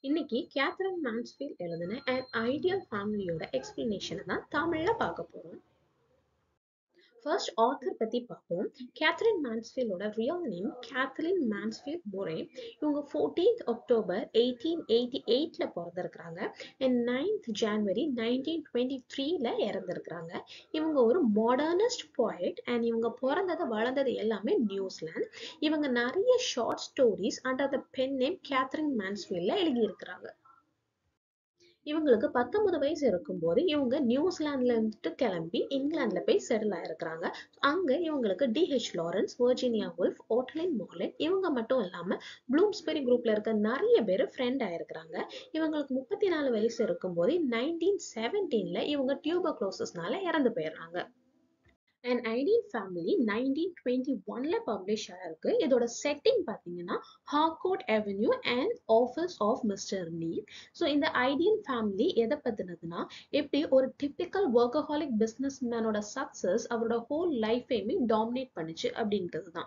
இன்னைக்கு Katherine Mansfield எழுதின an ideal ஃபேமிலியோட எக்ஸ்பிளனேஷனை தான் தமிழ்ல பார்க்க போறோம். ஃபர்ஸ்ட் ஆத்தர் பத்தி பார்ப்போம். கேத்ரின் மான்ஸ்ஃபீல்டோட real name Katherine Mansfield Murry. இவங்க 14th அக்டோபர் 1888ல பிறந்திருக்கிறாங்க அண்ட் 9th ஜான்வரி 1923ல இறந்திருக்கிறாங்க. இவங்க ஒரு மாடர்னிஸ்ட் போயட் அண்ட் இவங்க பிறந்தது வளர்ந்தது எல்லாமே நியூசிலாந்து. இவங்க நிறைய short stories under the pen name Katherine மான்ஸ்ஃபீல்ட்ல எழுதியிருக்கிறாங்க. இவங்களுக்கு 19 வயசு இருக்கும்போது இவங்க நியூசிலாந்துல இருந்துட்டு கிளம்பி இங்கிலாந்துல போய் செட்டில் ஆயிருக்கிறாங்க. அங்க இவங்களுக்கு DH Lawrence, Virginia Woolf, Ottoline Morrell இவங்க மட்டும் இல்லாம ப்ளூம்ஸ்பெரி குரூப்ல இருக்க நிறைய பேர் ஃப்ரெண்ட் ஆயிருக்கிறாங்க. இவங்களுக்கு 34 வயசு இருக்கும்போது 1917ல இவங்க டியூபர்குலோசிஸ்னால இறந்து போயிடுறாங்க. An Ideal Family 1921ல பப்ளிஷ் ஆயிருக்கு. இதோட செட்டிங் பார்த்தீங்கன்னா Harcourt Avenue and office of mister Neil. So இந்த ஐடியல் ஃபேமிலி எதை பத்தினதுன்னா எப்படி ஒரு டிப்பிக்கல் ஒர்க்கஹாலிக் பிஸ்னஸ் மேனோட சக்சஸ் அவரோட ஹோல் லைஃபையுமே டாமினேட் பண்ணுச்சு அப்படின்றது தான்.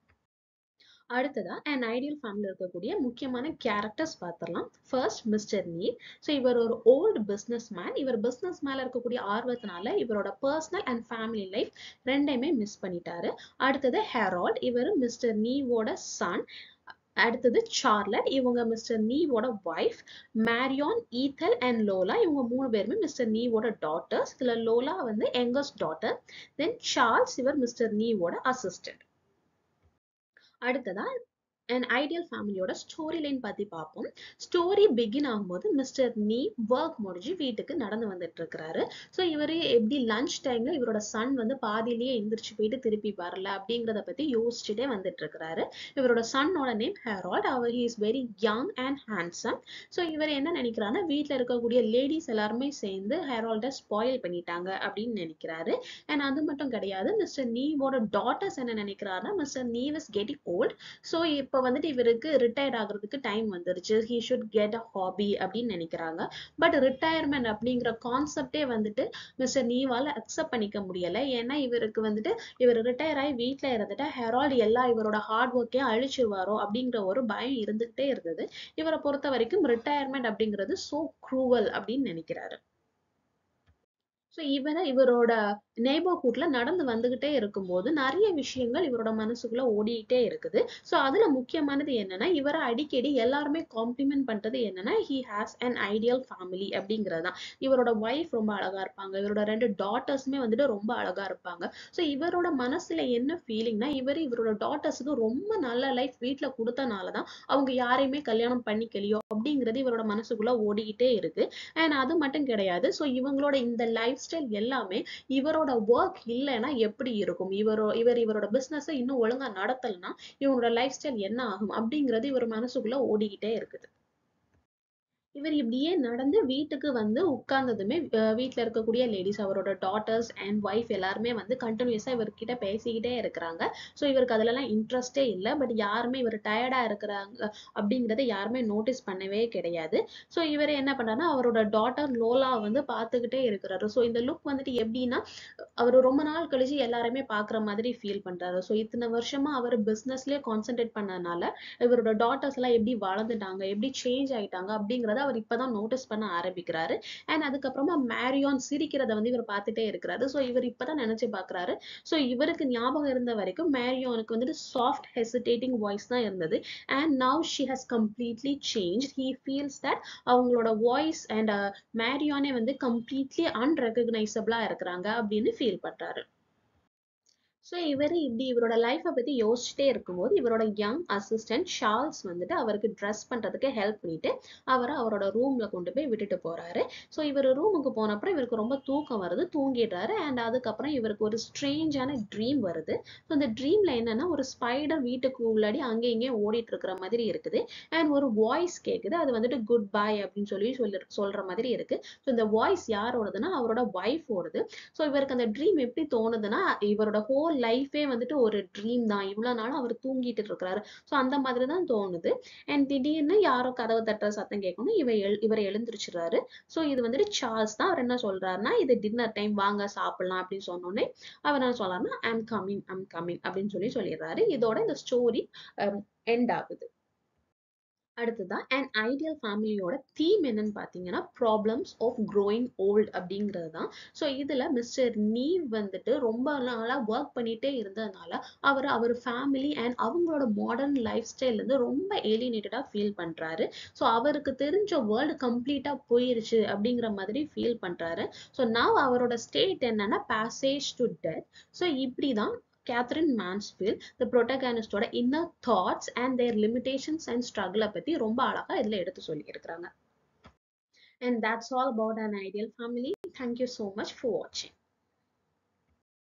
அடுத்ததா அண்ட் ஐடியல் ஃபேமிலி இருக்கக்கூடிய முக்கியமான கேரக்டர்ஸ் பார்த்துடலாம். First mister Neil. ஸோ இவர் ஒரு ஓல்டு பிஸ்னஸ் மேன். இவர் பிஸ்னஸ் மேல இருக்கக்கூடிய ஆர்வத்தினால இவரோட பர்சனல் அண்ட் ஃபேமிலி லைஃப் ரெண்டையுமே மிஸ் பண்ணிட்டாரு. அடுத்தது ஹெரால்ட். இவர் மிஸ்டர் நீவோட சன். அடுத்தது சார்லட். இவங்க மிஸ்டர் நீவோட wife. Marianne, Ethel and Lola. இவங்க 3 பேருமே மிஸ்டர் நீவோட டாட்டர்ஸ். இதுல லோலா வந்து யங்கஸ்ட் டாட்டர். தென் சார்ல்ஸ், இவர் மிஸ்டர் நீவோட அசிஸ்டன்ட். அடுத்ததா அண்ட் ஐடியல் ஃபேமிலியோட ஸ்டோரி லைன் பத்தி பார்ப்போம். ஸ்டோரி பிகின் ஆகும்போது மிஸ்டர் நீ ஒர்க் முடிஞ்சு வீட்டுக்கு நடந்து வந்துட்டு இருக்கிறாரு. ஸோ இவரு எப்படி லஞ்ச் டைம்ல இவரோட சன் வந்து பாதியிலேயே எந்திரிச்சு போயிட்டு திருப்பி வரல அப்படிங்கிறத பத்தி யோசிச்சுட்டே வந்துட்டு இருக்கிறாரு. இவரோட சன்னோட நேம் ஹெரால்ட். அவர் he is very young and handsome. So இவர் என்ன நினைக்கிறாருன்னா வீட்டில் இருக்கக்கூடிய லேடிஸ் எல்லாருமே சேர்ந்து ஹெரால்டை ஸ்பாயில் பண்ணிட்டாங்க அப்படின்னு நினைக்கிறாரு. அண்ட் அது மட்டும் கிடையாது, மிஸ்டர் நீவோட டாட்டர்ஸ் என்ன நினைக்கிறாருன்னா mister Neave is getting old. So இப்போ வந்துட்டு இவருக்கு ரிட்டையர்ட் ஆகுறதுக்கு டைம் வந்துருச்சு, he should get a hobby அப்படின்னு நினைக்கிறாங்க. பட் ரிட்டையர்மெண்ட் அப்படிங்கிற கான்செப்டே வந்துட்டு மிஸ்டர் நீவால அக்செப்ட் பண்ணிக்க முடியல. ஏன்னா இவருக்கு வந்துட்டு இவர் ரிட்டையர் ஆகி வீட்டில் இருந்துட்டு ஹெரால்டு எல்லா இவரோட ஹார்ட் ஒர்க்கையும் அழிச்சிருவாரோ அப்படிங்கிற ஒரு பயம் இருந்துகிட்டே இருந்தது. இவரை பொறுத்த வரைக்கும் ரிட்டையர்மெண்ட் அப்படிங்கிறது சோ க்ரூவல் அப்படின்னு நினைக்கிறாரு. ஸோ இவரோட நெய்பர்ஹுட்ல நடந்து வந்துகிட்டே இருக்கும்போது நிறைய விஷயங்கள் இவரோட மனசுக்குள்ள ஓடிட்டே இருக்குது. ஸோ அதுல முக்கியமானது என்னன்னா இவரை அடிக்கடி எல்லாருமே காம்ப்ளிமெண்ட் பண்றது என்னன்னா he has an ideal family அப்படிங்கிறது தான். இவரோட ஒய்ஃப் ரொம்ப அழகா இருப்பாங்க, இவரோட 2 டாட்டர்ஸுமே வந்துட்டு ரொம்ப அழகா இருப்பாங்க. ஸோ இவரோட மனசுல என்ன ஃபீலிங்னா இவரோட டாட்டர்ஸுக்கு ரொம்ப நல்ல லைஃப் வீட்டுல கொடுத்தனாலதான் அவங்க யாரையுமே கல்யாணம் பண்ணிக்கலையோ அப்படிங்கிறது இவரோட மனசுக்குள்ள ஓடிக்கிட்டே இருக்கு. அண்ட் அது மட்டும் கிடையாது, ஸோ இவங்களோட இந்த லைஃப் ஸ்டைல் எல்லாமே இவரோட ஒர்க் இல்லைன்னா எப்படி இருக்கும், இவரோட பிசினஸ் இன்னும் ஒழுங்கா நடத்தலைன்னா இவங்களோட லைஃப் ஸ்டைல் என்ன ஆகும் அப்படிங்கிறது இவர் மனசுக்குள்ள ஓடிக்கிட்டே இருக்குது. இவர் இப்படியே நடந்து வீட்டுக்கு வந்து உட்கார்ந்ததுமே வீட்டுல இருக்கக்கூடிய லேடிஸ் அவரோட டாட்டர்ஸ் அண்ட் ஒய்ஃப் எல்லாருமே வந்து கண்டினியூஸா இவர்கிட்ட பேசிக்கிட்டே இருக்கிறாங்க. ஸோ இவருக்கு அதுலலாம் இன்ட்ரெஸ்டே இல்லை. பட் யாருமே இவர் டயர்டா இருக்கிறாங்க அப்படிங்கிறத யாருமே நோட்டீஸ் பண்ணவே கிடையாது. ஸோ இவர் என்ன பண்றாருன்னா அவரோட டாட்டர் லோலா வந்து பார்த்துக்கிட்டே இருக்கிறாரு. ஸோ இந்த லுக் வந்துட்டு எப்படின்னா அவர் ரொம்ப நாள் கழிச்சு எல்லாருமே பாக்குற மாதிரி ஃபீல் பண்றாரு. ஸோ இத்தனை வருஷமா அவர் பிசினஸ்லயே கான்சென்ட்ரேட் பண்ணதுனால இவரோட டாட்டர்ஸ் எல்லாம் எப்படி வளர்ந்துட்டாங்க, எப்படி சேஞ்ச் ஆயிட்டாங்க அப்படிங்கறத அவர் இப்பதான் நோட்டீஸ் பண்ண ஆரம்பிக்கிறாரு. அண்ட் அதுக்கப்புறமா மேரியான் சிரிக்கிறத வந்து இவர் பார்த்துட்டே இருக்கிறாரு. ஸோ இவர் இப்பதான் நினைச்சு பாக்குறாரு. ஸோ இவருக்கு ஞாபகம் இருந்த வரைக்கும் மேரியானுக்கு வந்துட்டு சாஃப்ட் ஹெசிடேட்டிங் வாய்ஸ் தான் இருந்தது. And now she has completely change. He feels that அவங்களோட வாய்ஸ் அண்ட் மேரியானே வந்து கம்ப்ளீட்லி அன்ரெகக்னைசபிளா இருக்கிறாங்க அப்படின்னு ஃபீல் பண்றாரு. ஸோ இப்படி இவரோட லைஃப்பை பத்தி யோசிச்சுட்டே இருக்கும்போது இவரோட யங் அசிஸ்டன்ட் ஷார்ல்ஸ் வந்துட்டு அவருக்கு ட்ரெஸ் பண்றதுக்கு ஹெல்ப் பண்ணிட்டு அவரோட ரூம்ல கொண்டு போய் விட்டுட்டு போறாரு. ஸோ இவர் ரூமுக்கு போன அப்புறம் இவருக்கு ரொம்ப தூக்கம் வருது, தூங்கிடுறாரு. அண்ட் அதுக்கப்புறம் இவருக்கு ஒரு ஸ்ட்ரேஞ்சான ட்ரீம் வருது. ஸோ இந்த ட்ரீம்ல என்னன்னா ஒரு ஸ்பைடர் வீட்டுக்கு உள்ளாடி அங்கே இங்கேயும் ஓடிட்டு இருக்கிற மாதிரி இருக்குது. அண்ட் ஒரு வாய்ஸ் கேக்குது, அது வந்துட்டு குட் பை அப்படின்னு சொல்ற மாதிரி இருக்கு. ஸோ இந்த வாய்ஸ் யாரோடதுன்னா அவரோட ஒய்ஃபோடது. ஸோ இவருக்கு அந்த ட்ரீம் எப்படி தோணுதுன்னா இவரோட ஹோல் லைஃபே வந்துட்டு ஒரு ட்ரீம் தான், இவ்வளவு நாள் அவர் தூங்கிட்டு இருக்கிறாரு. ஸோ அந்த மாதிரி தான் தோணுது. அண்ட் திடீர்னு யாரோ கதவை தட்டுற சத்தம் கேட்கணும், இவர் எழுந்திருச்சுறாரு. ஸோ இது வந்துட்டு சார்ல்ஸ் தான். அவர் என்ன சொல்றாருன்னா இது டின்னர் டைம், வாங்க சாப்பிடலாம் அப்படின்னு சொன்னோடனே அவர் என்ன சொல்றாருன்னா ஐம் கமிங் அப்படின்னு சொல்லிடுறாரு. இதோட இந்த ஸ்டோரி எண்ட் ஆகுது. அடுத்ததான் an ideal ஃபேமிலியோட தீம் என்னன்னு பார்த்தீங்கன்னா ப்ராப்ளம்ஸ் ஆஃப் growing old அப்படிங்கிறது தான். ஸோ இதில் மிஸ்டர் நீவ் வந்துட்டு ரொம்ப நாளாக ஒர்க் பண்ணிகிட்டே இருந்ததுனால அவர் ஃபேமிலி அண்ட் அவங்களோட மாடர்ன் லைஃப் ஸ்டைல்லேருந்து ரொம்ப ஏலினேட்டடாக ஃபீல் பண்ணுறாரு. ஸோ அவருக்கு தெரிஞ்ச வேர்ல்டு கம்ப்ளீட்டாக போயிருச்சு அப்படிங்கிற மாதிரி ஃபீல் பண்ணுறாரு. ஸோ நான் அவரோட ஸ்டேட் என்னன்னா பேசேஜ் டு டெத். ஸோ இப்படி தான் Katherine Mansfield, the protagonist ஓட inner thoughts and their limitations and struggle பத்தி ரொம்ப அழகா இதுல எடுத்து சொல்லி இருக்காங்க. And that's all about an ideal family. Thank you so much for watching.